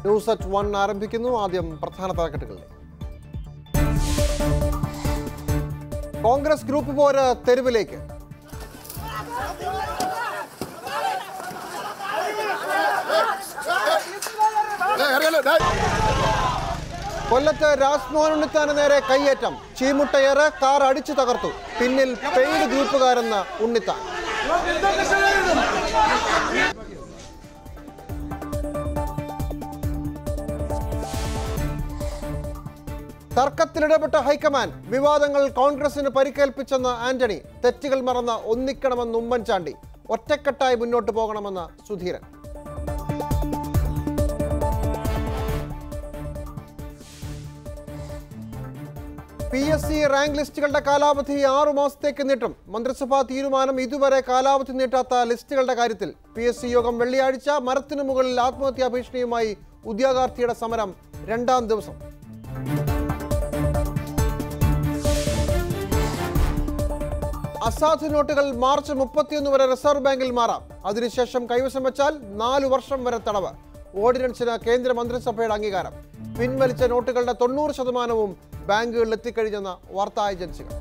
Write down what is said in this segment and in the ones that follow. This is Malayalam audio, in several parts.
ന്യൂസ് അറ്റ് 1 ആരംഭിക്കുന്നു. ആദ്യം പ്രധാന തലക്കെട്ടുകളിൽ. കോൺഗ്രസ് ഗ്രൂപ്പ് പോര് തെരുവിലേക്ക്. കൊല്ലത്ത് രാജ്മോഹൻ ഉണ്ണിത്താന് നേരെ കയ്യേറ്റം. ചീമുട്ടയേറ്, കാർ അടിച്ചു തകർത്തു. പിന്നിൽ പെയ്ഡ് ഗ്രൂപ്പുകാരെന്ന് ഉണ്ണിത്താൻ. തർക്കത്തിലിടപെട്ട ഹൈക്കമാൻഡ്. വിവാദങ്ങൾ കോൺഗ്രസിന് പരിക്കേൽപ്പിച്ചെന്ന് ആന്റണി. തെറ്റുകൾ മറന്ന് ഒന്നിക്കണമെന്ന് ഉമ്മൻചാണ്ടി. ഒറ്റക്കെട്ടായി മുന്നോട്ട് പോകണമെന്ന് സുധീരൻ. PSC റാങ്ക് ലിസ്റ്റുകളുടെ കാലാവധി 6 മാസത്തേക്ക് നീട്ടും. മന്ത്രിസഭാ തീരുമാനം. ഇതുവരെ കാലാവധി നീട്ടാത്ത ലിസ്റ്റുകളുടെ കാര്യത്തിൽ PSC യോഗം വെള്ളിയാഴ്ച. മരത്തിനു മുകളിൽ ആത്മഹത്യാ ഭീഷണിയുമായി ഉദ്യോഗാർത്ഥിയുടെ സമരം 2ാം ദിവസം. അസാധു നോട്ടുകൾ മാർച്ച് 31 വരെ റിസർവ് ബാങ്കിൽ മാറാം. അതിനുശേഷം കൈവശം വെച്ചാൽ 4 വർഷം വരെ തടവ്. ഓർഡിനൻസിന് കേന്ദ്ര മന്ത്രിസഭയുടെ അംഗീകാരം. പിൻവലിച്ച നോട്ടുകളുടെ 90% ബാങ്കുകളിൽ എത്തിക്കഴിഞ്ഞെന്ന വാർത്താ ഏജൻസികൾ.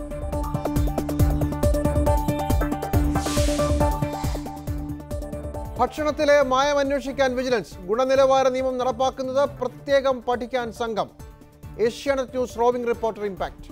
ഭക്ഷണത്തിലെ മായം അന്വേഷിക്കാൻ വിജിലൻസ്. ഗുണനിലവാര നിയമം നടപ്പാക്കുന്നത് പ്രത്യേകം പഠിക്കാൻ സംഘം. Asianet news roving reporter impact.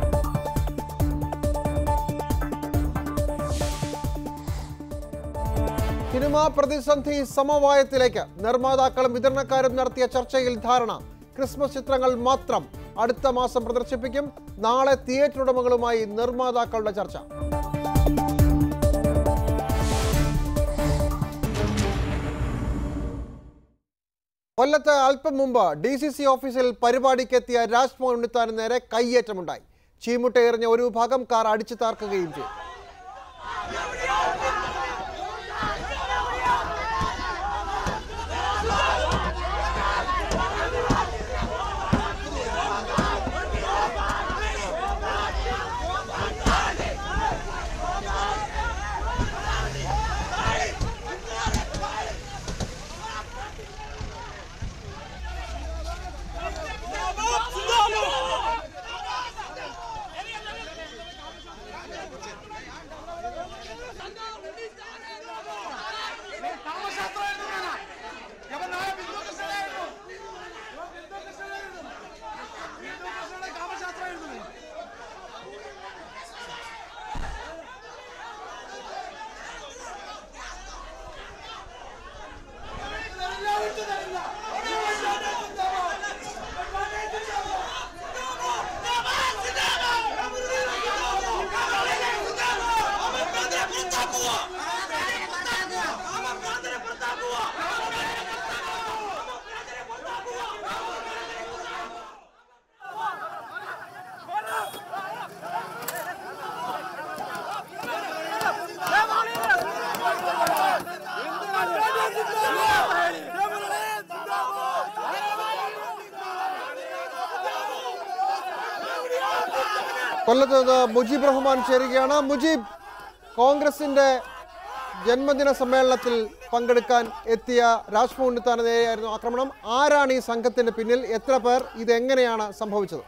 Cinema പ്രതിസന്ധി സമവായത്തിലേക്ക്. നിർമ്മാതാക്കളും വിതരണക്കാരും നടത്തിയ ചർച്ചയിൽ ധാരണ. ക്രിസ്മസ് ചിത്രങ്ങൾ മാത്രം അടുത്ത മാസം പ്രദർശിപ്പിക്കും. നാളെ തിയേറ്റർ ഉടമകളുമായി നിർമ്മാതാക്കളുടെ ചർച്ച. കൊല്ലത്ത് അല്പം മുമ്പ് DCC ഓഫീസിൽ പരിപാടിക്കെത്തിയ രാജ്മോഹൻ ഉണ്ണിത്താന് നേരെ കയ്യേറ്റമുണ്ടായി. ചീമുട്ടയെറിഞ്ഞ ഒരു വിഭാഗം കാർ അടിച്ചു താർക്കുകയും ചെയ്തു. കൊല്ലത്ത് നിന്ന് മുജീബ് റഹ്മാൻ ചേരുകയാണ്. മുജീബ്, കോൺഗ്രസിന്റെ ജന്മദിന സമ്മേളനത്തിൽ പങ്കെടുക്കാൻ എത്തിയ രാജ്മോഹൻ ഉണ്ണിത്താന് നേരെയായിരുന്നു ആക്രമണം. ആരാണ് ഈ സംഘത്തിന്റെ പിന്നിൽ? എത്ര പേർ? ഇതെങ്ങനെയാണ് സംഭവിച്ചത്?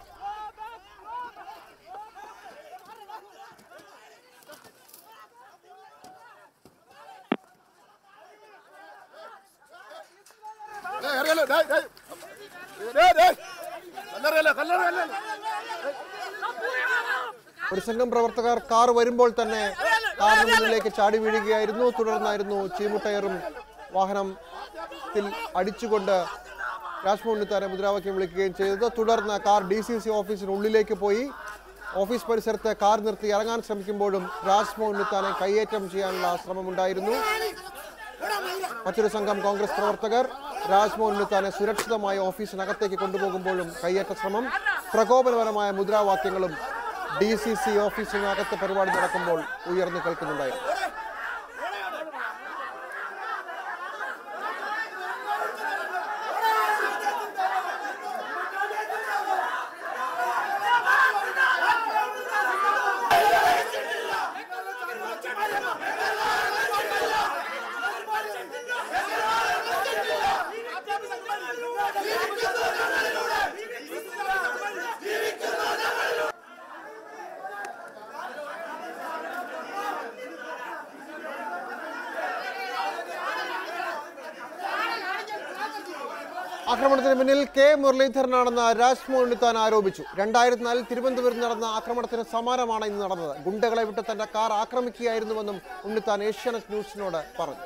ഒരു സംഘം പ്രവർത്തകർ കാർ വരുമ്പോൾ തന്നെ കാറിന് മുന്നിലേക്ക് ചാടി വീഴുകയായിരുന്നു. തുടർന്നായിരുന്നു ചീമുട്ടയറും വാഹനത്തിൽ അടിച്ചുകൊണ്ട് രാജ്മോഹൻ ഉണ്ണിത്താനെ മുദ്രാവാക്യം വിളിക്കുകയും ചെയ്തത്. തുടർന്ന് കാർ DCC ഓഫീസിനുള്ളിലേക്ക് പോയി. ഓഫീസ് പരിസരത്ത് കാർ നിർത്തി ഇറങ്ങാൻ ശ്രമിക്കുമ്പോഴും രാജ്മോഹൻ ഉണ്ണിത്താനെ കയ്യേറ്റം ചെയ്യാനുള്ള ശ്രമമുണ്ടായിരുന്നു. മറ്റൊരു സംഘം കോൺഗ്രസ് പ്രവർത്തകർ രാജ്മോഹൻ ഉണ്ണിത്താനെ സുരക്ഷിതമായി ഓഫീസിനകത്തേക്ക് കൊണ്ടുപോകുമ്പോഴും കയ്യേറ്റ ശ്രമം. പ്രകോപനപരമായ മുദ്രാവാക്യങ്ങളും DCC ഓഫീസിനകത്ത് പരിപാടി നടക്കുമ്പോൾ ഉയർന്നു കേൾക്കുന്നുണ്ടായിരുന്നു. ആക്രമണത്തിന് പിന്നിൽ കെ മുരളീധരനാണെന്ന് രാജ്മോഹൻ ഉണ്ണിത്താൻ ആരോപിച്ചു. 2004 തിരുവനന്തപുരത്ത് നടന്ന ആക്രമണത്തിന് സമാനമാണ് ഇന്ന് നടന്നത്. ഗുണ്ടകളെ വിട്ട് തന്റെ കാർ ആക്രമിക്കുകയായിരുന്നുവെന്നും ഉണ്ണിത്താൻ ഏഷ്യാനെറ്റ് ന്യൂസിനോട് പറഞ്ഞു.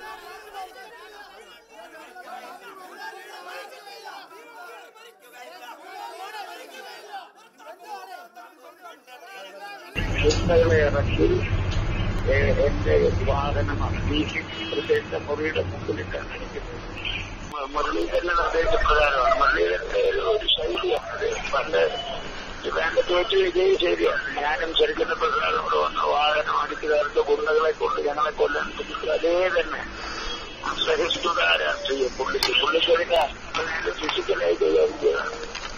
എന്റെ വാഹനം പ്രത്യേക മുറിയുടെ മുമ്പിലിട്ടാണ് ഇരിക്കുന്നത്. മുരളീധരന്റെ നിർദ്ദേശപ്രകാരമാണ്. മുരളീധരന്റെ ഒരു ശൈലിയാണ്. പണ്ട് വേണ്ടത് വെച്ച് ഇതേ ശരിയാണ്. ഞാനും ശരിക്കുന്ന പ്രകാരം ഇവിടെ വന്ന വാഹനം അടിച്ചു ചേർത്ത് ഗുണ്ടകളെ കൊണ്ട് ഞങ്ങളെ കൊല്ലാൻ ശ്രമിച്ചു. അതേ തന്നെ സഹിഷ്ണുത രാഷ്ട്രീയം പുള്ളിക്കതിന്റെ ഫിസിക്കലായി കൈകാര്യം ചെയ്തതാണ്.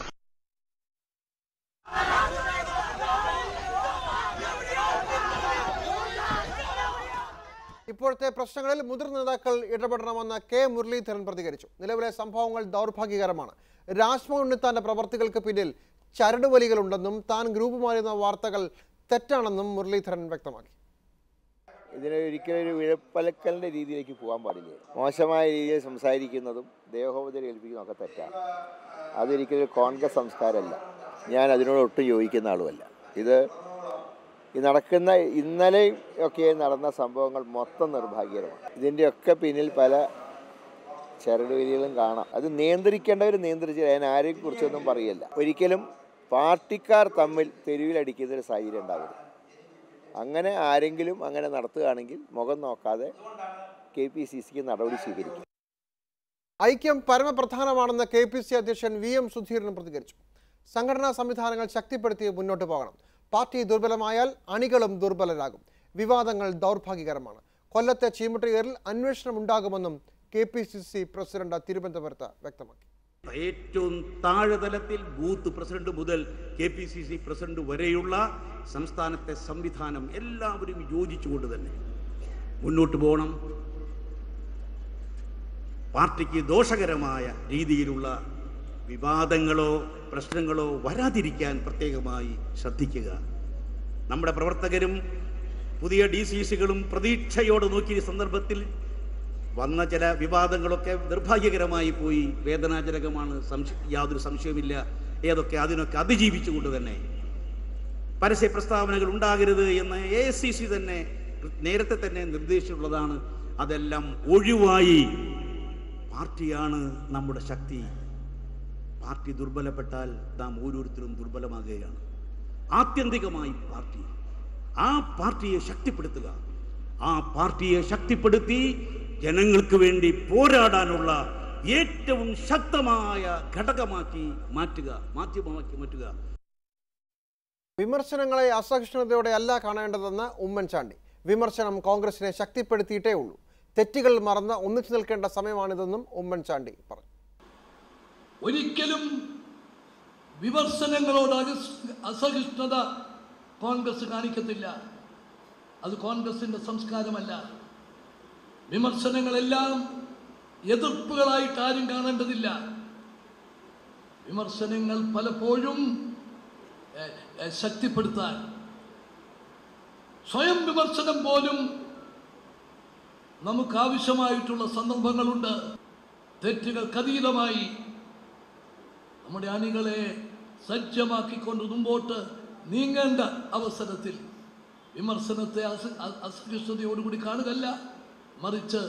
ഇപ്പോഴത്തെ പ്രശ്നങ്ങളിൽ മുതിർന്ന നേതാക്കൾ ഇടപെടണമെന്ന് കെ മുരളീധരൻ പ്രതികരിച്ചു. നിലവിലെ സംഭവങ്ങൾ ദൗർഭാഗ്യകരമാണ്. രാജ്മോഹൻ ഉണ്ണിത്താന്റെ പ്രവർത്തികൾക്ക് പിന്നിൽ ചരടുവലികളുണ്ടെന്നും താൻ ഗ്രൂപ്പ് മാറുന്ന വാർത്തകൾ തെറ്റാണെന്നും മുരളീധരൻ വ്യക്തമാക്കി. ഇതിനൊരിക്കലും ഒരു വിഴപ്പലക്കലിൻ്റെ രീതിയിലേക്ക് പോകാൻ പാടില്ല. മോശമായ രീതിയിൽ സംസാരിക്കുന്നതും ദേഹോപദ്രവം ഏൽപ്പിക്കുന്നതും ഒക്കെ തെറ്റാണ്. അതൊരിക്കലും കോൺഗ്രസ് സംസ്കാരമല്ല. ഞാൻ അതിനോട് ഒട്ടും യോജിക്കുന്ന ആളുമല്ല. ഇത് നടക്കുന്ന ഇന്നലെ ഒക്കെ നടന്ന സംഭവങ്ങൾ മൊത്തം നിർഭാഗ്യകരമാണ്. ഇതിൻ്റെയൊക്കെ പിന്നിൽ പല ചരടുവലികളും കാണാം. അത് നിയന്ത്രിക്കേണ്ടവർ നിയന്ത്രിച്ച് ഞാൻ ആരെയും കുറിച്ചൊന്നും പറയല്ല. ഒരിക്കലും പാർട്ടിക്കാർ തമ്മിൽ തെരുവിലടിക്കുന്നൊരു സാഹചര്യം ഉണ്ടാവരുത്. അങ്ങനെ ആരെങ്കിലും അങ്ങനെ നടത്തുകയാണെങ്കിൽ മുഖം നോക്കാതെ KPCCക്ക് നടപടി സ്വീകരിക്കും. ഐക്യം പരമപ്രധാനമാണെന്ന് KPCC അധ്യക്ഷൻ VM സുധീരൻ പ്രതികരിച്ചു. സംഘടനാ സംവിധാനങ്ങൾ ശക്തിപ്പെടുത്തി മുന്നോട്ട് പോകണം. പാർട്ടി ദുർബലമായാൽ അണികളും ദുർബലരാകും. വിവാദങ്ങൾ ദൗർഭാഗ്യകരമാണ്. കൊല്ലത്തെ ചീമുട്ടയേറിൽ അന്വേഷണം ഉണ്ടാകുമെന്നും KPCC പ്രസിഡന്റ് തിരുവനന്തപുരത്ത് വ്യക്തമാക്കി. ഏറ്റവും താഴെതലത്തിൽ ബൂത്ത് പ്രസിഡന്റ് മുതൽ KPCC പ്രസിഡന്റ് വരെയുള്ള സംസ്ഥാനത്തെ സംവിധാനം എല്ലാവരും യോജിച്ചുകൊണ്ട് തന്നെ മുന്നോട്ട് പോകണം. പാർട്ടിക്ക് ദോഷകരമായ രീതിയിലുള്ള വിവാദങ്ങളോ പ്രശ്നങ്ങളോ വരാതിരിക്കാൻ പ്രത്യേകമായി ശ്രദ്ധിക്കുക. നമ്മുടെ പ്രവർത്തകരും പുതിയ DCCകളും പ്രതീക്ഷയോടെ നോക്കിയ സന്ദർഭത്തിൽ വന്ന ചില വിവാദങ്ങളൊക്കെ നിർഭാഗ്യകരമായി പോയി, വേദനാജനകമാണ്, യാതൊരു സംശയവുമില്ല. അതിനൊക്കെ അതിജീവിച്ചുകൊണ്ട് തന്നെ പരസ്യ പ്രസ്താവനകൾ ഉണ്ടാകരുത് എന്ന് AICC തന്നെ നേരത്തെ തന്നെ നിർദ്ദേശിച്ചിട്ടുള്ളതാണ്. അതെല്ലാം ഒഴിവായി പാർട്ടിയാണ് നമ്മുടെ ശക്തി. പാർട്ടി ദുർബലപ്പെട്ടാൽ നാം ഓരോരുത്തരും ദുർബലമാകുകയാണ്. ആത്യന്തികമായി ആ പാർട്ടിയെ ശക്തിപ്പെടുത്തുക, ആ പാർട്ടിയെ ശക്തിപ്പെടുത്തി ജനങ്ങൾക്ക് വേണ്ടി പോരാടാനുള്ള ഏറ്റവും ശക്തമായ ഘടകമാക്കി മാറ്റുക, മാധ്യമമാക്കി മാറ്റുക. വിമർശനങ്ങളെ അസഹിഷ്ണുതയോടെ അല്ല കാണേണ്ടതെന്ന് ഉമ്മൻചാണ്ടി. വിമർശനം കോൺഗ്രസിനെ ശക്തിപ്പെടുത്തിയിട്ടേ ഉള്ളൂ. തെറ്റുകൾ മറന്ന് ഒന്നിച്ചു നിൽക്കേണ്ട സമയമാണിതെന്നും ഉമ്മൻചാണ്ടി പറഞ്ഞു. ഒരിക്കലും വിമർശനങ്ങളോട് അസഹിഷ്ണുത കോൺഗ്രസ് കാണിക്കത്തില്ല. അത് കോൺഗ്രസിന്റെ സംസ്കാരമല്ല. വിമർശനങ്ങളെല്ലാം എതിർപ്പുകളായിട്ട് ആരും കാണേണ്ടതില്ല. വിമർശനങ്ങൾ പലപ്പോഴും ശക്തിപ്പെടുത്താൻ, സ്വയം വിമർശനം പോലും നമുക്ക് ആവശ്യമായിട്ടുള്ള സന്ദർഭങ്ങളുണ്ട്. തെറ്റുകൾക്കതീതമായി നമ്മുടെ അണികളെ സജ്ജമാക്കിക്കൊണ്ട് മുമ്പോട്ട് നീങ്ങേണ്ട അവസരത്തിൽ വിമർശനത്തെ അസഹിഷ്ണുതയോടുകൂടി കാണുകയല്ല, മറിച്ച്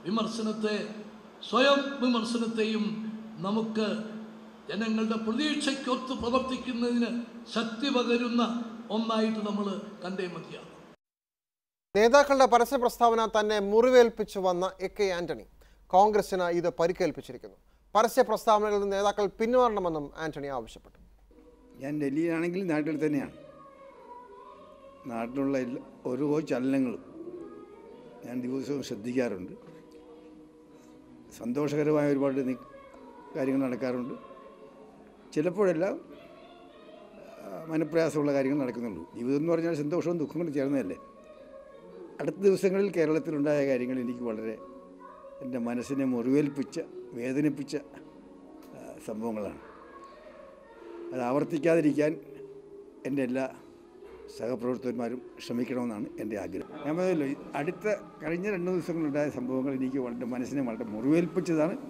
സ്വയം വിമർശനത്തെയും നമുക്ക് ജനങ്ങളുടെ പ്രതീക്ഷയ്ക്കൊത്ത് പ്രവർത്തിക്കുന്നതിന് ശക്തി പകരുന്ന ഒന്നായിട്ട് നമ്മൾ കണ്ടേ മതിയാകും. നേതാക്കളുടെ പരസ്യ പ്രസ്താവന തന്നെ മുറിവേൽപ്പിച്ചു വന്ന AK ആന്റണി കോൺഗ്രസിന് ഇത് പരിക്കേൽപ്പിച്ചിരിക്കുന്നു. പരസ്യ പ്രസ്താവനകളിൽ നിന്ന് നേതാക്കൾ പിന്മാറണമെന്നും ആന്റണി ആവശ്യപ്പെട്ടു. ഞാൻ ഡൽഹിയിലാണെങ്കിൽ നാട്ടിൽ തന്നെയാണ്. നാട്ടിലുള്ള ഓരോ ചലനങ്ങളും ഞാൻ ദിവസവും ശ്രദ്ധിക്കാറുണ്ട്. സന്തോഷകരമായ ഒരുപാട് കാര്യങ്ങൾ നടക്കാറുണ്ട്. ചിലപ്പോഴെല്ലാം മനപ്രയാസമുള്ള കാര്യങ്ങൾ നടക്കുന്നുള്ളൂ. ജീവിതം എന്ന് പറഞ്ഞാൽ സന്തോഷവും ദുഃഖങ്ങളും ചേർന്നതല്ലേ. അടുത്ത ദിവസങ്ങളിൽ കേരളത്തിലുണ്ടായ കാര്യങ്ങൾ എനിക്ക് വളരെ എൻ്റെ മനസ്സിനെ മുറിവേൽപ്പിച്ച, വേദനിപ്പിച്ച സംഭവങ്ങളാണ്. അത് ആവർത്തിക്കാതിരിക്കാൻ എൻ്റെ എല്ലാ സഹപ്രവർത്തകന്മാരും ശ്രമിക്കണമെന്നാണ് എൻ്റെ ആഗ്രഹം. ഞാൻ പറഞ്ഞല്ലോ, കഴിഞ്ഞ 2 ദിവസങ്ങളുണ്ടായ സംഭവങ്ങൾ എനിക്ക് വളരെ മനസ്സിനെ വളരെ മുറിവേൽപ്പിച്ചതാണ്.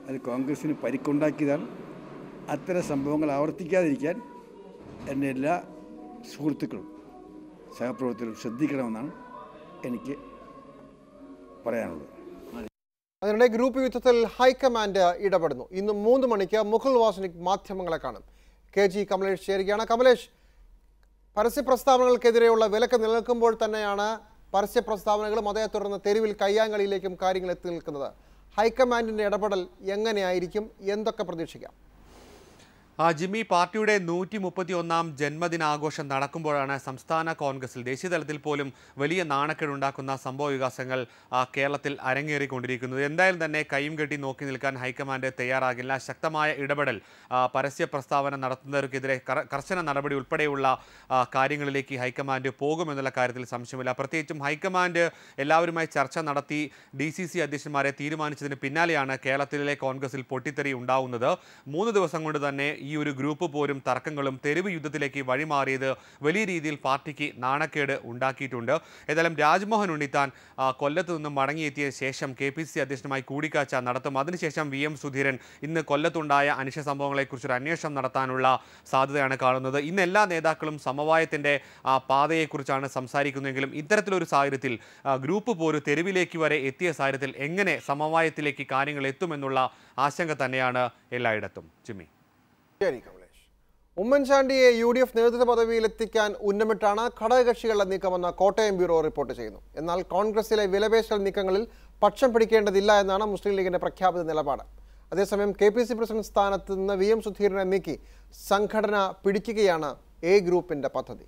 അത് കോൺഗ്രസ്സിന് പരിക്കുണ്ടാക്കിയതാണ്. അത്തരം സംഭവങ്ങൾ ആവർത്തിക്കാതിരിക്കാൻ എൻ്റെ എല്ലാ സുഹൃത്തുക്കളും സഹപ്രവർത്തകരും ശ്രദ്ധിക്കണമെന്നാണ് എനിക്ക് പറയാനുള്ളത്. അതിനിടെ ഗ്രൂപ്പ് യുദ്ധത്തിൽ ഹൈക്കമാൻഡ് ഇടപെടുന്നു. ഇന്ന് 3 മണിക്ക് മുകുൾ വാസ്നിക് മാധ്യമങ്ങളെ കാണും. KG കമലേഷ് ചേരുകയാണ്. കമലേഷ്, പരസ്യ പ്രസ്താവനകൾക്കെതിരെയുള്ള വിലക്ക് നിലനിൽക്കുമ്പോൾ തന്നെയാണ് പരസ്യ പ്രസ്താവനകളും അതേ തുടർന്ന് തെരുവിൽ കയ്യാങ്കളിയിലേക്കും കാര്യങ്ങൾ എത്തി നിൽക്കുന്നത്. ഹൈക്കമാൻഡിൻ്റെ ഇടപെടൽ എങ്ങനെയായിരിക്കും? എന്തൊക്കെ പ്രതീക്ഷിക്കാം? ജിമ്മി, പാർട്ടിയുടെ 131ാം ജന്മദിനാഘോഷം നടക്കുമ്പോഴാണ് സംസ്ഥാന കോൺഗ്രസിൽ ദേശീയതലത്തിൽ പോലും വലിയ നാണക്കേടുണ്ടാക്കുന്ന സംഭവ വികാസങ്ങൾ കേരളത്തിൽ അരങ്ങേറിക്കൊണ്ടിരിക്കുന്നത്. എന്തായാലും തന്നെ കൈയും കെട്ടി നോക്കി നിൽക്കാൻ ഹൈക്കമാൻഡ് തയ്യാറാകില്ല. ശക്തമായ ഇടപെടൽ, പരസ്യ പ്രസ്താവന നടത്തുന്നവർക്കെതിരെ കർശന നടപടി ഉൾപ്പെടെയുള്ള കാര്യങ്ങളിലേക്ക് ഹൈക്കമാൻഡ് പോകുമെന്നുള്ള കാര്യത്തിൽ സംശയമില്ല. പ്രത്യേകിച്ചും ഹൈക്കമാൻഡ് എല്ലാവരുമായി ചർച്ച നടത്തി DCC അധ്യക്ഷന്മാരെ തീരുമാനിച്ചതിന് പിന്നാലെയാണ് കേരളത്തിലെ കോൺഗ്രസിൽ പൊട്ടിത്തെറി ഉണ്ടാവുന്നത്. 3 ദിവസം കൊണ്ട് തന്നെ ഈ ഒരു ഗ്രൂപ്പ് പോരും തർക്കങ്ങളും തെരുവ് യുദ്ധത്തിലേക്ക് വഴിമാറിയത് വലിയ രീതിയിൽ പാർട്ടിക്ക് നാണക്കേട് ഉണ്ടാക്കിയിട്ടുണ്ട്. ഏതായാലും രാജ്മോഹൻ ഉണ്ണിത്താൻ കൊല്ലത്ത് നിന്നും മടങ്ങിയെത്തിയ ശേഷം KPCC അധ്യക്ഷനുമായി കൂടിക്കാഴ്ച നടത്തും. അതിനുശേഷം VM സുധീരൻ ഇന്ന് കൊല്ലത്തുണ്ടായ അനിഷ്ട സംഭവങ്ങളെക്കുറിച്ചൊരു അന്വേഷണം നടത്താനുള്ള സാധ്യതയാണ് കാണുന്നത്. ഇന്ന് എല്ലാ നേതാക്കളും സമവായത്തിൻ്റെ പാതയെക്കുറിച്ചാണ് സംസാരിക്കുന്നതെങ്കിലും ഇത്തരത്തിലൊരു സാഹചര്യത്തിൽ ഗ്രൂപ്പ് പോര് തെരുവിലേക്ക് വരെ എത്തിയ സാഹചര്യത്തിൽ എങ്ങനെ സമവായത്തിലേക്ക് കാര്യങ്ങൾ എത്തുമെന്നുള്ള ആശങ്ക തന്നെയാണ് എല്ലായിടത്തും. ജിമ്മി, ശരി കമലേഷ്. ഉമ്മൻചാണ്ടിയെ UDF നേതൃത്വ പദവിയിലെത്തിക്കാൻ ഉന്നമിട്ടാണ് ഘടകകക്ഷികളുടെ നീക്കമെന്ന് കോട്ടയം ബ്യൂറോ റിപ്പോർട്ട് ചെയ്യുന്നു. എന്നാൽ കോൺഗ്രസിലെ വിലപേശൽ നീക്കങ്ങളിൽ പക്ഷം പിടിക്കേണ്ടതില്ല എന്നാണ് മുസ്ലിം ലീഗിന്റെ പ്രഖ്യാപിത നിലപാട്. അതേസമയം KPCC പ്രസിഡന്റ് സ്ഥാനത്ത് നിന്ന് VM സുധീരനെ നീക്കി സംഘടന പിടിക്കുകയാണ് A ഗ്രൂപ്പിന്റെ പദ്ധതി.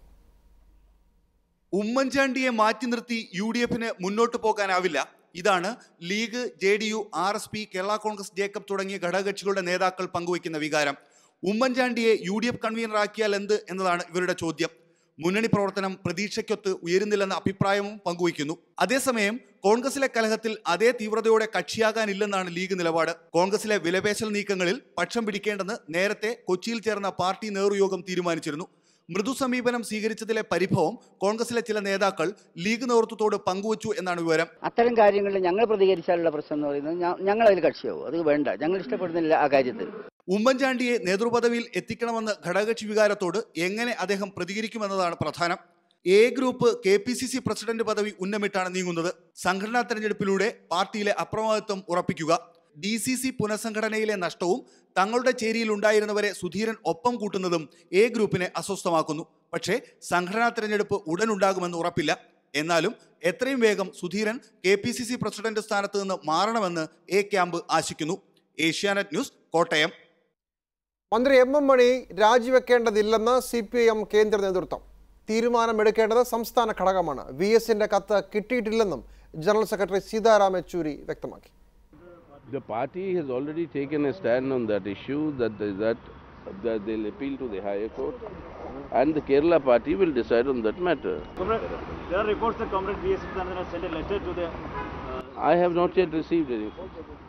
ഉമ്മൻചാണ്ടിയെ മാറ്റി നിർത്തി UDFന് മുന്നോട്ട് പോകാനാവില്ല. ഇതാണ് league, JDU, RSP, Kerala Congress Jacob തുടങ്ങിയ ഘടകകക്ഷികളുടെ നേതാക്കൾ പങ്കുവയ്ക്കുന്ന വികാരം. ഉമ്മൻചാണ്ടിയെ UDF കൺവീനറാക്കിയാൽ എന്ത് എന്നതാണ് ഇവരുടെ ചോദ്യം. മുന്നണി പ്രവർത്തനം പ്രതീക്ഷയ്ക്കൊത്ത് ഉയരുന്നില്ലെന്ന അഭിപ്രായവും പങ്കുവയ്ക്കുന്നു. അതേസമയം കോൺഗ്രസിലെ കലഹത്തിൽ അതേ തീവ്രതയോടെ കക്ഷിയാകാനില്ലെന്നാണ് ലീഗ് നിലപാട്. കോൺഗ്രസിലെ വിലപേശൽ നീക്കങ്ങളിൽ പക്ഷം പിടിക്കേണ്ടെന്ന് നേരത്തെ കൊച്ചിയിൽ ചേർന്ന പാർട്ടി നേതൃയോഗം തീരുമാനിച്ചിരുന്നു. മൃദു സമീപനം സ്വീകരിച്ചതിലെ പരിഭവം കോൺഗ്രസിലെ ചില നേതാക്കൾ ലീഗ് നേതൃത്വത്തോട് പങ്കുവച്ചു എന്നാണ് വിവരം. അത്തരം കാര്യങ്ങളിൽ ഞങ്ങൾ പ്രതികരിച്ചാലുള്ള പ്രശ്നം എന്ന് പറയുന്നത് ഞങ്ങൾ അതിൽ കക്ഷിയാവും. അത് വേണ്ട, ഞങ്ങൾ ഇഷ്ടപ്പെടുന്നില്ല ആ കാര്യത്തിൽ. ഉമ്മൻചാണ്ടിയെ നേതൃപദവിയിൽ എത്തിക്കണമെന്ന് ഘടകകക്ഷി വികാരത്തോട് എങ്ങനെ അദ്ദേഹം പ്രതികരിക്കുമെന്നതാണ് പ്രധാനം. A ഗ്രൂപ്പ് KPCC പ്രസിഡന്റ് പദവി ഉന്നമിട്ടാണ് നീങ്ങുന്നത്. സംഘടനാ തെരഞ്ഞെടുപ്പിലൂടെ പാർട്ടിയിലെ അപ്രമാദിത്വം ഉറപ്പിക്കുക, DCC പുനഃസംഘടനയിലെ നഷ്ടവും തങ്ങളുടെ ചേരിയിൽ ഉണ്ടായിരുന്നവരെ സുധീരൻ ഒപ്പം കൂട്ടുന്നതും A ഗ്രൂപ്പിനെ അസ്വസ്ഥമാക്കുന്നു. പക്ഷേ സംഘടനാ തെരഞ്ഞെടുപ്പ് ഉടനുണ്ടാകുമെന്ന് ഉറപ്പില്ല. എന്നാലും എത്രയും വേഗം സുധീരൻ KPCC പ്രസിഡന്റ് സ്ഥാനത്ത് നിന്ന് മാറണമെന്ന് A ക്യാമ്പ് ആശിക്കുന്നു. ഏഷ്യാനെറ്റ് ന്യൂസ്, കോട്ടയം. മന്ത്രി MM മണി രാജിവെക്കേണ്ടതില്ലെന്ന് CPIM കേന്ദ്ര നേതൃത്വം. തീരുമാനമെടുക്കേണ്ടത് സംസ്ഥാന ഘടകമാണ്. VSന്റെ കത്ത് കിട്ടിയിട്ടില്ലെന്നും ജനറൽ സെക്രട്ടറി സീതാറാം യെച്ചൂരി വ്യക്തമാക്കി. The party has already taken a stand on that issue that they'll appeal to the higher court and the Kerala party will decide on that matter. There are reports that Comrade V.S. Sithanandana sent a letter to the... I have not yet received anything.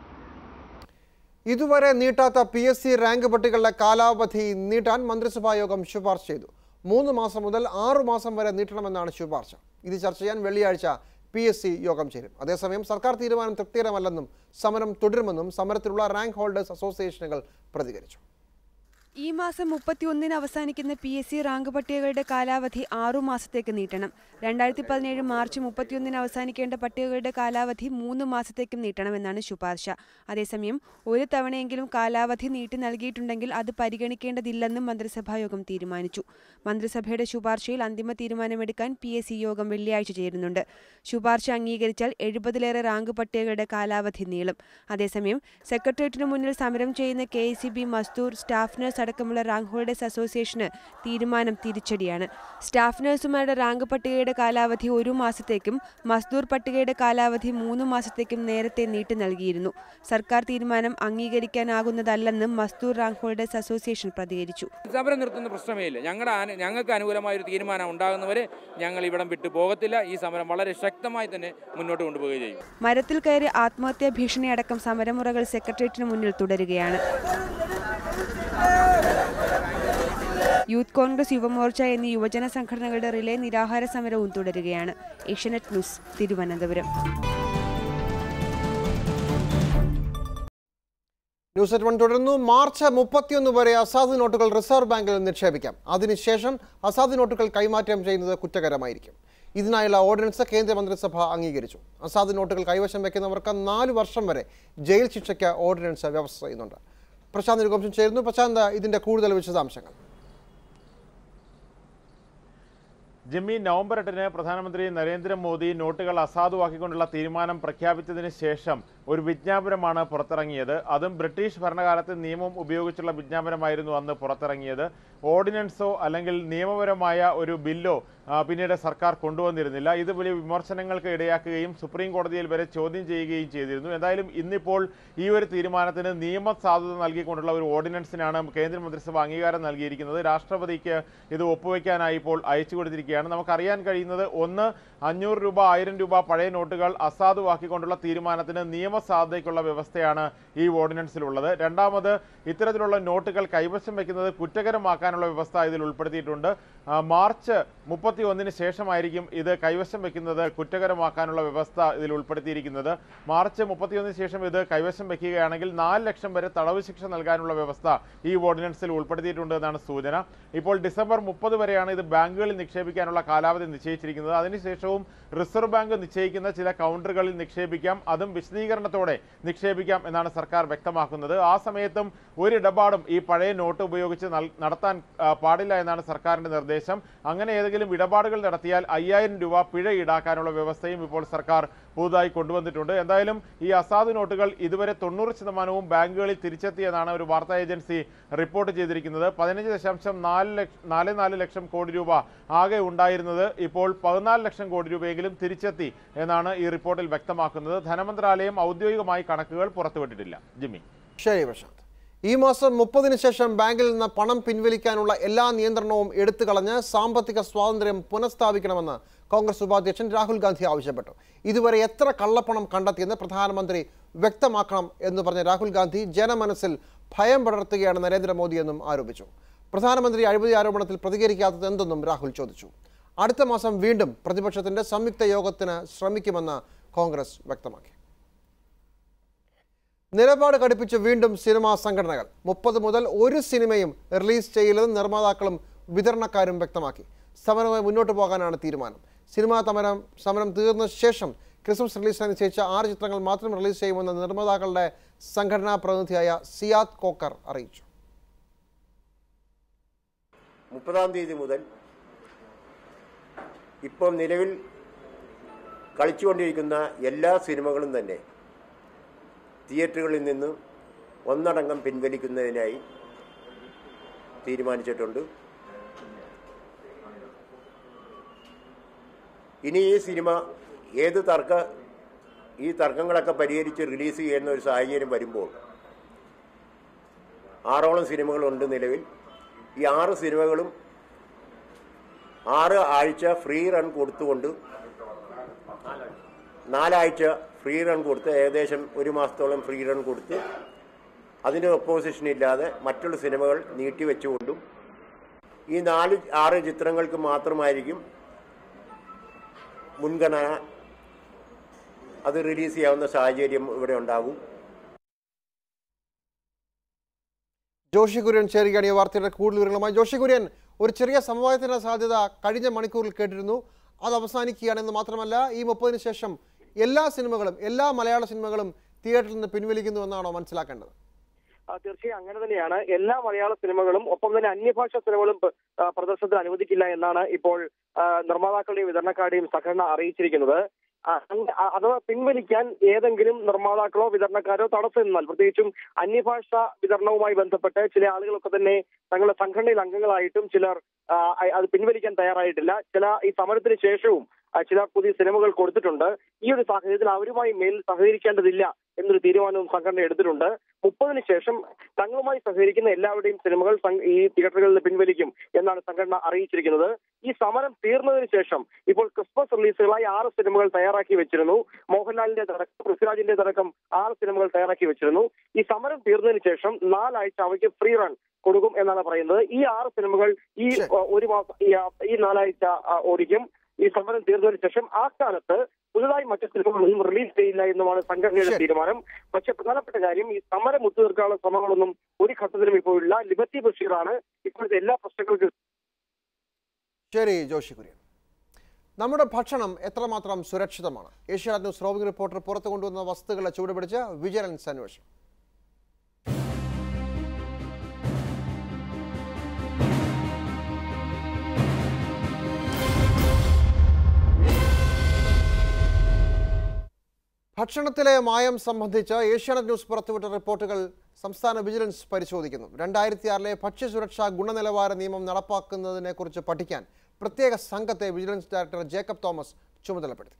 ഇതുവരെ നീട്ടാത്ത PSC റാങ്ക് പട്ടികകളുടെ കാലാവധി നീട്ടാൻ മന്ത്രിസഭാ യോഗം ശുപാർശ ചെയ്തു. 3 മാസം മുതൽ 6 മാസം വരെ നീട്ടണമെന്നാണ് ശുപാർശ. ഇത് ചർച്ച ചെയ്യാൻ വെള്ളിയാഴ്ച PSC യോഗം ചേരും. അതേസമയം സർക്കാർ തീരുമാനം തൃപ്തികരമല്ലെന്നും സമരം തുടരുമെന്നും സമരത്തിലുള്ള റാങ്ക് ഹോൾഡേഴ്സ് അസോസിയേഷനുകൾ പ്രതികരിച്ചു. ഈ മാസം 31-ന് അവസാനിക്കുന്ന PSC റാങ്ക് പട്ടികകളുടെ കാലാവധി 6 മാസത്തേക്ക് നീട്ടണം. 2017 മാർച്ച് 31-ന് അവസാനിക്കേണ്ട പട്ടികകളുടെ കാലാവധി 3 മാസത്തേക്കും നീട്ടണമെന്നാണ് ശുപാർശ. അതേസമയം ഒരു തവണയെങ്കിലും കാലാവധി നീട്ടി നൽകിയിട്ടുണ്ടെങ്കിൽ അത് പരിഗണിക്കേണ്ടതില്ലെന്നും മന്ത്രിസഭായോഗം തീരുമാനിച്ചു. മന്ത്രിസഭയുടെ ശുപാർശയിൽ അന്തിമ തീരുമാനമെടുക്കാൻ PSC യോഗം വെള്ളിയാഴ്ച ചേരുന്നുണ്ട്. ശുപാർശ അംഗീകരിച്ചാൽ 70-ലേറെ റാങ്ക് പട്ടികകളുടെ കാലാവധി നീളും. അതേസമയം സെക്രട്ടേറിയറ്റിന് മുന്നിൽ സമരം ചെയ്യുന്ന KSEB, മസ്ദൂർ, സ്റ്റാഫ് നഴ്സ് അടക്കമുള്ള റാങ്ക് ഹോൾഡേഴ്സ് അസോസിയേഷന് തീരുമാനം തിരിച്ചടിയാണ്. സ്റ്റാഫ് നഴ്സുമാരുടെ റാങ്ക് പട്ടികയുടെ കാലാവധി 1 മാസത്തേക്കും മസ്ദൂർ പട്ടികയുടെ കാലാവധി 3 മാസത്തേക്കും നേരത്തെ നീട്ടി നൽകിയിരുന്നു. സർക്കാർ തീരുമാനം അംഗീകരിക്കാനാകുന്നതല്ലെന്നും മസ്ദൂർ റാങ്ക് ഹോൾഡേഴ്സ് അസോസിയേഷൻ പ്രതികരിച്ചു. സമരം നിർത്തുന്ന പ്രശ്നമേ ഇല്ല. ഞങ്ങൾക്ക് അനുകൂലമായൊരു തീരുമാനം ഉണ്ടാകുന്നവരെ ഞങ്ങൾ ഇവിടം വിട്ടു പോകത്തില്ല. ഈ സമരം വളരെ ശക്തമായി തന്നെ മുന്നോട്ട് കൊണ്ടുപോവുകയും ചെയ്യും. മരത്തിൽ കയറി ആത്മഹത്യാ ഭീഷണി അടക്കം സമരമുറകൾ സെക്രട്ടേറിയറ്റിന് മുന്നിൽ തുടരുകയാണ്. യൂത്ത് കോൺഗ്രസ്, യുവമോർച്ച എന്നീ യുവജന സംഘടനകളുടെ റിലേ നിരാഹാര സമരവും തുടരുകയാണ്. Asianet news, Thiruvananthapuram. News at 1 തുടരുന്നു. മാർച്ച് 31 വരെ അസാധു നോട്ടുകൾ റിസർവ് ബാങ്കിൽ നിക്ഷേപിക്കാം. അതിനുശേഷം അസാധു നോട്ടുകൾ കൈമാറ്റം ചെയ്യുന്നത് കുറ്റകരമായിരിക്കും. ഇതിനായുള്ള ഓർഡിനൻസ് കേന്ദ്രമന്ത്രിസഭ അംഗീകരിച്ചു. അസാധു നോട്ടുകൾ കൈവശം വയ്ക്കുന്നവർക്ക് 4 വർഷം വരെ ജയിൽ ശിക്ഷയ്ക്ക് ഓർഡിനൻസ് വ്യവസ്ഥ ചെയ്യുന്നുണ്ട്. പ്രശാന്ത് നിരുപംശം ചേരുന്നു. പ്രശാന്ത്, ഇതിന്റെ കൂടുതൽ വിശദാംശങ്ങൾ. ജിമ്മി, നവംബർ 8-ന് പ്രധാനമന്ത്രി നരേന്ദ്രമോദി നോട്ടുകൾ അസാധുവാക്കിക്കൊണ്ടുള്ള തീരുമാനം പ്രഖ്യാപിച്ചതിന് ശേഷം ഒരു വിജ്ഞാപനമാണ് പുറത്തിറങ്ങിയത്. അതും ബ്രിട്ടീഷ് ഭരണകാലത്ത് നിയമം ഉപയോഗിച്ചുള്ള വിജ്ഞാപനമായിരുന്നു അന്ന് പുറത്തിറങ്ങിയത്. ഓർഡിനൻസോ അല്ലെങ്കിൽ നിയമപരമായ ഒരു ബില്ലോ പിന്നീട് സർക്കാർ കൊണ്ടുവന്നിരുന്നില്ല. ഇത് വലിയ വിമർശനങ്ങൾക്ക് ഇടയാക്കുകയും സുപ്രീം കോടതിയിൽ വരെ ചോദ്യം ചെയ്യുകയും ചെയ്തിരുന്നു. എന്തായാലും ഇന്നിപ്പോൾ ഈ ഒരു തീരുമാനത്തിന് നിയമസാധുത നൽകിക്കൊണ്ടുള്ള ഒരു ഓർഡിനൻസിനാണ് കേന്ദ്രമന്ത്രിസഭ അംഗീകാരം നൽകിയിരിക്കുന്നത്. രാഷ്ട്രപതിക്ക് ഇത് ഒപ്പുവയ്ക്കാനായി ഇപ്പോൾ അയച്ചു കൊടുത്തിരിക്കുകയാണ്. നമുക്കറിയാൻ കഴിയുന്നത്, ഒന്ന്, 500 രൂപ, 1000 രൂപ പഴയ നോട്ടുകൾ അസാധുവാക്കിക്കൊണ്ടുള്ള തീരുമാനത്തിന് നിയമസാധുതയ്ക്കുള്ള വ്യവസ്ഥയാണ് ഈ ഓർഡിനൻസിലുള്ളത്. രണ്ടാമത്, ഇത്തരത്തിലുള്ള നോട്ടുകൾ കൈവശം വയ്ക്കുന്നത് കുറ്റകരമാക്കാനുള്ള വ്യവസ്ഥ ഇതിൽ ഉൾപ്പെടുത്തിയിട്ടുണ്ട്. മാർച്ച് 31-ന് ശേഷമായിരിക്കും ഇത് കൈവശം വയ്ക്കുന്നത് കുറ്റകരമാക്കാനുള്ള വ്യവസ്ഥ ഇതിൽ ഉൾപ്പെടുത്തിയിരിക്കുന്നത്. മാർച്ച് 31-ന് ശേഷം ഇത് കൈവശം വയ്ക്കുകയാണെങ്കിൽ 4 ലക്ഷം വരെ തടവ് ശിക്ഷ നൽകാനുള്ള വ്യവസ്ഥ ഈ ഓർഡിനൻസിൽ ഉൾപ്പെടുത്തിയിട്ടുണ്ട് എന്നാണ് സൂചന. ഇപ്പോൾ ഡിസംബർ 30 വരെയാണ് ഇത് ബാങ്കുകളിൽ നിക്ഷേപിക്കാനുള്ള കാലാവധി നിശ്ചയിച്ചിരിക്കുന്നത്. അതിനുശേഷവും റിസർവ് ബാങ്ക് നിശ്ചയിക്കുന്ന ചില കൗണ്ടറുകളിൽ നിക്ഷേപിക്കാം, അതും വിശദീകരണത്തോടെ നിക്ഷേപിക്കാം എന്നാണ് സർക്കാർ വ്യക്തമാക്കുന്നത്. ആ സമയത്തും ഒരിടപാടും ഈ പഴയ നോട്ട് ഉപയോഗിച്ച് നടത്താൻ പാടില്ല എന്നാണ് സർക്കാരിന്റെ നിർദ്ദേശം. അങ്ങനെ ഏതെങ്കിലും ഇടപാടുകൾ നടത്തിയാൽ 5000 രൂപ പിഴ ഈടാക്കാനുള്ള വ്യവസ്ഥയും ഇപ്പോൾ സർക്കാർ പുതുതായി കൊണ്ടുവന്നിട്ടുണ്ട്. എന്തായാലും ഈ അസാധു നോട്ടുകൾ ഇതുവരെ 90% ബാങ്കുകളിൽ തിരിച്ചെത്തിയെന്നാണ് ഒരു വാർത്താ ഏജൻസി റിപ്പോർട്ട് ചെയ്തിരിക്കുന്നത്. 15.44 ലക്ഷം കോടി രൂപ ആകെ ഉണ്ടായിരുന്നത് ഇപ്പോൾ 14 ലക്ഷം കോടി രൂപയെങ്കിലും തിരിച്ചെത്തി എന്നാണ് ഈ റിപ്പോർട്ടിൽ വ്യക്തമാക്കുന്നത്. ധനമന്ത്രാലയം ഔദ്യോഗികമായി കണക്കുകൾ പുറത്തുവിട്ടിട്ടില്ല. ജിമ്മി. ശരി പ്രശാന്ത്. ഈ മാസം 30-ന് ശേഷം ബാങ്കിൽ നിന്ന് പണം പിൻവലിക്കാനുള്ള എല്ലാ നിയന്ത്രണവും എടുത്തു കളഞ്ഞ് സാമ്പത്തിക സ്വാതന്ത്ര്യം പുനഃസ്ഥാപിക്കണമെന്ന് കോൺഗ്രസ് ഉപാധ്യക്ഷൻ രാഹുൽ ഗാന്ധി ആവശ്യപ്പെട്ടു. ഇതുവരെ എത്ര കള്ളപ്പണം കണ്ടെത്തിയെന്ന് പ്രധാനമന്ത്രി വ്യക്തമാക്കണം എന്ന് പറഞ്ഞ രാഹുൽ ഗാന്ധി ജനമനസ്സിൽ ഭയം പടർത്തുകയാണ് നരേന്ദ്രമോദിയെന്നും ആരോപിച്ചു. പ്രധാനമന്ത്രി അഴിമതി ആരോപണത്തിൽ പ്രതികരിക്കാത്തത് എന്തെന്നും രാഹുൽ ചോദിച്ചു. അടുത്ത മാസം വീണ്ടും പ്രതിപക്ഷത്തിന്റെ സംയുക്ത യോഗത്തിന് ശ്രമിക്കുമെന്ന് കോൺഗ്രസ് വ്യക്തമാക്കി. നിലപാട് കടുപ്പിച്ച് വീണ്ടും സിനിമാ സംഘടനകൾ. 30 മുതൽ ഒരു സിനിമയും റിലീസ് ചെയ്യില്ലെന്ന് നിർമ്മാതാക്കളും വിതരണക്കാരും വ്യക്തമാക്കി. സമരവുമായി മുന്നോട്ട് പോകാനാണ് തീരുമാനം. സിനിമാ സമരം തീർന്ന ശേഷം ക്രിസ്മസ് റിലീസിന് നിശ്ചയിച്ച 6 ചിത്രങ്ങൾ മാത്രം റിലീസ് ചെയ്യുമെന്ന് നിർമ്മാതാക്കളുടെ സംഘടനാ പ്രതിനിധിയായ സിയാദ് കോക്കർ അറിയിച്ചു. 30-ാം തീയതി മുതൽ ഇപ്പോൾ നിലവിൽ കളിച്ചുകൊണ്ടിരിക്കുന്ന എല്ലാ സിനിമകളും തന്നെ തിയേറ്ററുകളിൽ നിന്ന് ഒന്നടങ്കം പിൻവലിക്കുന്നതിനായി തീരുമാനിച്ചിട്ടുണ്ട്. ഇനി ഈ സിനിമ ഈ തർക്കങ്ങളൊക്കെ പരിഹരിച്ച് റിലീസ് ചെയ്യുന്ന ഒരു സാഹചര്യം വരുമ്പോൾ 6ഓളം സിനിമകളുണ്ട് നിലവിൽ. ഈ 6 സിനിമകളും 6 ആഴ്ച ഫ്രീ റൺ കൊടുത്തുകൊണ്ട് 4 ആഴ്ച ഫ്രീ റൺ കൊടുത്ത് ഏകദേശം 1 മാസത്തോളം ഫ്രീ റൺ കൊടുത്ത് അതിൻ്റെ ഒപ്പോസിഷൻ ഇല്ലാതെ മറ്റുള്ള സിനിമകൾ നീട്ടിവെച്ചുകൊണ്ടും ഈ 4-6 ചിത്രങ്ങൾക്ക് മാത്രമായിരിക്കും മുൻഗണന, അത് റിലീസ് ചെയ്യാവുന്ന സാഹചര്യം ഇവിടെ ഉണ്ടാകും. ജോഷി കുര്യൻ ചേരുകയാണ് ഈ വാർത്തയുടെ കൂടുതൽ വിവരങ്ങളുമായി. ജോഷി കുര്യൻ, ഒരു ചെറിയ സമവായത്തിന്റെ സാധ്യത കഴിഞ്ഞ മണിക്കൂറിൽ കേട്ടിരുന്നു. അത് അവസാനിക്കുകയാണെന്ന് മാത്രമല്ല, ഈ 30-ന് ശേഷം എല്ലാ മലയാള സിനിമകളും തിയേറ്ററിൽ നിന്ന് പിൻവലിക്കുന്നു എന്നാണോ മനസ്സിലാക്കേണ്ടത്? തീർച്ചയായും അങ്ങനെ തന്നെയാണ്. എല്ലാ മലയാള സിനിമകളും ഒപ്പം തന്നെ അന്യഭാഷാ സിനിമകളും പ്രദർശനത്തിന് അനുവദിക്കില്ല എന്നാണ് ഇപ്പോൾ നിർമ്മാതാക്കളുടെയും വിതരണക്കാരുടെയും സംഘടന അറിയിച്ചിരിക്കുന്നത്. അഥവാ പിൻവലിക്കാൻ ഏതെങ്കിലും നിർമ്മാതാക്കളോ വിതരണക്കാരോ തടസ്സം നിന്നാൽ, പ്രത്യേകിച്ചും അന്യഭാഷ വിതരണവുമായി ബന്ധപ്പെട്ട് ചില ആളുകളൊക്കെ തന്നെ തങ്ങളുടെ സംഘടനയിൽ അംഗങ്ങളായിട്ടും ചിലർ അത് പിൻവലിക്കാൻ തയ്യാറായിട്ടില്ല. ഈ സമരത്തിന് ശേഷവും ചില പുതിയ സിനിമകൾ കൊടുത്തിട്ടുണ്ട്. ഈ ഒരു സാഹചര്യത്തിൽ അവരുമായി മേൽ സഹകരിക്കേണ്ടതില്ല എന്നൊരു തീരുമാനവും സംഘടന എടുത്തിട്ടുണ്ട്. 30-ന് ശേഷം തങ്ങളുമായി സഹകരിക്കുന്ന എല്ലാവരുടെയും സിനിമകൾ ഈ തിയേറ്ററുകളിൽ പിൻവലിക്കും എന്നാണ് സംഘടന അറിയിച്ചിരിക്കുന്നത്. ഈ സമരം തീർന്നതിന് ശേഷം ഇപ്പോൾ ക്രിസ്മസ് റിലീസുകളായി 6 സിനിമകൾ തയ്യാറാക്കി വെച്ചിരുന്നു. മോഹൻലാലിന്റെ പൃഥ്വിരാജിന്റെ അടക്കം 6 സിനിമകൾ തയ്യാറാക്കി വെച്ചിരുന്നു. ഈ സമരം തീർന്നതിന് ശേഷം 4 ആഴ്ച അവയ്ക്ക് ഫ്രീ റൺ കൊടുക്കും എന്നാണ് പറയുന്നത്. ഈ 6 സിനിമകൾ ഈ 1 മാസം ഈ 4 ആഴ്ച ഓടിക്കും. ഈ സമരം തീർന്നതിന് ശേഷം ആ കാലത്ത് പുതുതായി മറ്റു സിനിമകളൊന്നും റിലീസ് ചെയ്യില്ല എന്നുമാണ് സംഘടനയുടെ തീരുമാനം. പക്ഷെ പ്രധാനപ്പെട്ട കാര്യം ഈ സമരം ഒത്തുതീർക്കാനുള്ള ശ്രമങ്ങളൊന്നും ഒരു ഘട്ടത്തിലും ഇപ്പോഴില്ല. ലിബർട്ടി ബഷീറാണ് ഇപ്പോഴത്തെ എല്ലാ പ്രശ്നങ്ങൾക്കും. ശരി ജോഷി കുര്യൻ. നമ്മുടെ ഭക്ഷണം എത്രമാത്രം സുരക്ഷിതമാണ്? ഏഷ്യാനെറ്റ് ന്യൂസ് റോവിംഗ് റിപ്പോർട്ടർ പുറത്തു കൊണ്ടുവന്ന വസ്തുക്കളെ ചൂടുപിടിച്ച് വിജിലൻസ് അന്വേഷണം. ഭക്ഷണത്തിലെ മായം സംബന്ധിച്ച് ഏഷ്യാനെറ്റ് ന്യൂസ് പുറത്തുവിട്ട റിപ്പോർട്ടുകൾ സംസ്ഥാന വിജിലൻസ് പരിശോധിക്കുന്നു. 2006 ഭക്ഷ്യസുരക്ഷാ ഗുണനിലവാര നിയമം നടപ്പാക്കുന്നതിനെക്കുറിച്ച് പഠിക്കാൻ പ്രത്യേക സംഘത്തെ വിജിലൻസ് ഡയറക്ടർ ജേക്കബ് തോമസ് ചുമതലപ്പെടുത്തി.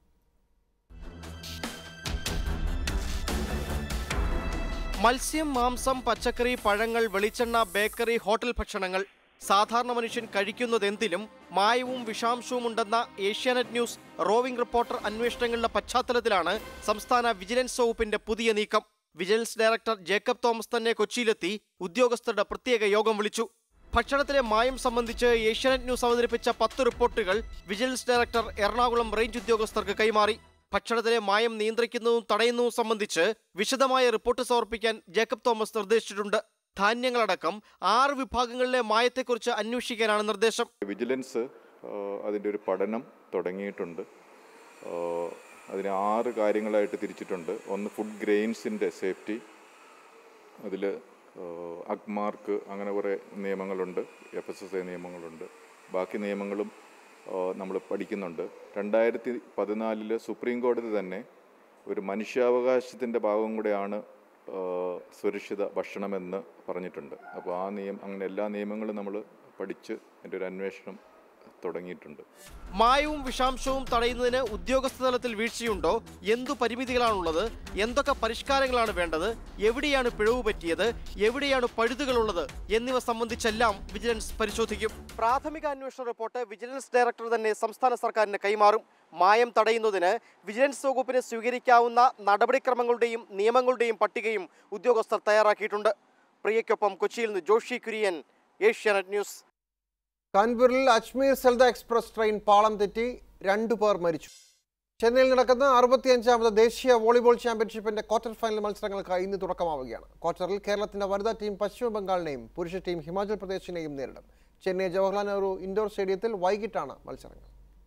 മത്സ്യം, മാംസം, പച്ചക്കറി, പഴങ്ങൾ, വെളിച്ചെണ്ണ, ബേക്കറി, ഹോട്ടൽ ഭക്ഷണങ്ങൾ സാധാരണ മനുഷ്യൻ കഴിക്കുന്നതെന്തിലും മായവും വിഷാംശവും ഉണ്ടെന്ന ഏഷ്യാനെറ്റ് ന്യൂസ് റോവിംഗ് റിപ്പോർട്ടർ അന്വേഷണങ്ങളുടെ പശ്ചാത്തലത്തിലാണ് സംസ്ഥാന വിജിലൻസ് വകുപ്പിന്റെ പുതിയ നീക്കം. വിജിലൻസ് ഡയറക്ടർ ജേക്കബ് തോമസ് തന്നെ കൊച്ചിയിലെത്തി ഉദ്യോഗസ്ഥരുടെ പ്രത്യേക യോഗം വിളിച്ചു. ഭക്ഷണത്തിലെ മായം സംബന്ധിച്ച് ഏഷ്യാനെറ്റ് ന്യൂസ് അവതരിപ്പിച്ച 10 റിപ്പോർട്ടുകൾ വിജിലൻസ് ഡയറക്ടർ എറണാകുളം റേഞ്ച് ഉദ്യോഗസ്ഥർക്ക് കൈമാറി. ഭക്ഷണത്തിലെ മായം നിയന്ത്രിക്കുന്നതും തടയുന്നതും സംബന്ധിച്ച് വിശദമായ റിപ്പോർട്ട് സമർപ്പിക്കാൻ ജേക്കബ് തോമസ് നിർദ്ദേശിച്ചിട്ടുണ്ട്. ധാന്യങ്ങളടക്കം 6 വിഭാഗങ്ങളിലെ മായത്തെക്കുറിച്ച് അന്വേഷിക്കാനാണ് നിർദ്ദേശം. വിജിലൻസ് അതിൻ്റെ ഒരു പഠനം തുടങ്ങിയിട്ടുണ്ട്. അതിന് 6 കാര്യങ്ങളായിട്ട് തിരിച്ചിട്ടുണ്ട്. ഒന്ന് ഫുഡ് ഗ്രെയിൻസിൻ്റെ സേഫ്റ്റി, അതിൽ അഗ്മാർക്ക് അങ്ങനെ കുറേ നിയമങ്ങളുണ്ട്, FSSAI നിയമങ്ങളുണ്ട്. ബാക്കി നിയമങ്ങളും നമ്മൾ പഠിക്കുന്നുണ്ട്. 2014 സുപ്രീം കോടതി തന്നെ ഒരു മനുഷ്യാവകാശത്തിൻ്റെ ഭാഗം കൂടെയാണ് സുരക്ഷിത ഭക്ഷണമെന്ന് പറഞ്ഞിട്ടുണ്ട്. അപ്പോൾ അങ്ങനെ എല്ലാ നിയമങ്ങളും നമ്മൾ പഠിച്ച് അതിൻ്റെ ഒരു അന്വേഷണം തുടങ്ങിയിട്ടുണ്ട്. മായവും വിഷാംശവും തടയുന്നതിന് ഉദ്യോഗസ്ഥ തലത്തിൽ വീഴ്ചയുണ്ടോ? എന്തു പരിമിതികളാണുള്ളത്? എന്തൊക്കെ പരിഷ്കാരങ്ങളാണ് വേണ്ടത്? എവിടെയാണ് പിഴവ് പറ്റിയത്? എവിടെയാണ് പഴുതുകളുള്ളത്? എന്നിവ സംബന്ധിച്ചെല്ലാം വിജിലൻസ് പരിശോധിക്കും. പ്രാഥമിക അന്വേഷണ റിപ്പോർട്ട് വിജിലൻസ് ഡയറക്ടർ തന്നെ സംസ്ഥാന സർക്കാരിന് കൈമാറും. മായം തടയുന്നതിന് വിജിലൻസ് വകുപ്പിന് സ്വീകരിക്കാവുന്ന നടപടിക്രമങ്ങളുടെയും നിയമങ്ങളുടെയും പട്ടികയും ഉദ്യോഗസ്ഥർ തയ്യാറാക്കിയിട്ടുണ്ട്. പ്രിയയ്ക്കൊപ്പം കൊച്ചിയിൽ നിന്ന് ജോഷി കുര്യൻ, ഏഷ്യാനെറ്റ് ന്യൂസ്. കാൺപൂരിൽ അജ്മീർ സെൽദ എക്സ്പ്രസ് ട്രെയിൻ പാളം തെറ്റി 2 പേർ മരിച്ചു. ചെന്നൈയിൽ നടക്കുന്ന 65ാമത് ദേശീയ വോളിബോൾ ചാമ്പ്യൻഷിപ്പിന്റെ ക്വാർട്ടർ ഫൈനൽ മത്സരങ്ങൾക്ക് ഇന്ന് തുടക്കമാവുകയാണ്. ക്വാർട്ടറിൽ കേരളത്തിന്റെ വനിതാ ടീം പശ്ചിമ ബംഗാളിനെയും പുരുഷ ടീം ഹിമാചൽ പ്രദേശിനെയും നേരിടും. ചെന്നൈ ജവഹർലാൽ നെഹ്റു ഇൻഡോർ സ്റ്റേഡിയത്തിൽ വൈകിട്ടാണ് മത്സരങ്ങൾ.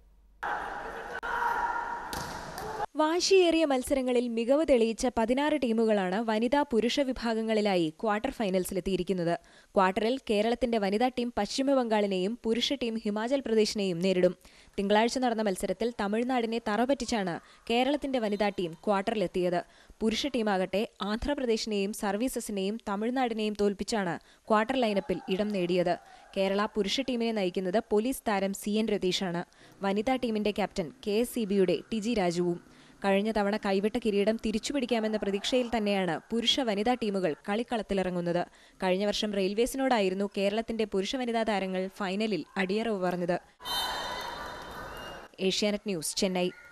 വാശിയേറിയ മത്സരങ്ങളിൽ മികവ് തെളിയിച്ച 16 ടീമുകളാണ് വനിതാ പുരുഷ വിഭാഗങ്ങളിലായി ക്വാർട്ടർ ഫൈനൽസിലെത്തിയിരിക്കുന്നത്. ക്വാർട്ടറിൽ കേരളത്തിന്റെ വനിതാ ടീം പശ്ചിമ ബംഗാളിനെയും പുരുഷ ടീം ഹിമാചൽ പ്രദേശിനെയും നേരിടും. തിങ്കളാഴ്ച നടന്ന മത്സരത്തിൽ തമിഴ്നാടിനെ തറപറ്റിച്ചാണ് കേരളത്തിന്റെ വനിതാ ടീം ക്വാർട്ടറിലെത്തിയത്. പുരുഷ ടീമാകട്ടെ ആന്ധ്രാപ്രദേശിനെയും സർവീസസിനെയും തമിഴ്നാടിനെയും തോൽപ്പിച്ചാണ് ക്വാർട്ടർ ലൈനപ്പിൽ ഇടം നേടിയത്. കേരള പുരുഷ ടീമിനെ നയിക്കുന്നത് പോലീസ് താരം CN രതീഷാണ്. വനിതാ ടീമിന്റെ ക്യാപ്റ്റൻ KSCBയുടെ ടിജി രാജുവും. കഴിഞ്ഞ തവണ കൈവിട്ട കിരീടം തിരിച്ചുപിടിക്കാമെന്ന പ്രതീക്ഷയിൽ തന്നെയാണ് പുരുഷ വനിതാ ടീമുകൾ കളിക്കളത്തിലിറങ്ങുന്നത്. കഴിഞ്ഞ വർഷം റെയിൽവേസിനോടായിരുന്നു കേരളത്തിന്റെ പുരുഷ വനിതാ താരങ്ങൾ ഫൈനലിൽ അടിയറവ് പറഞ്ഞത്. ഏഷ്യാനെറ്റ് ന്യൂസ്, ചെന്നൈ.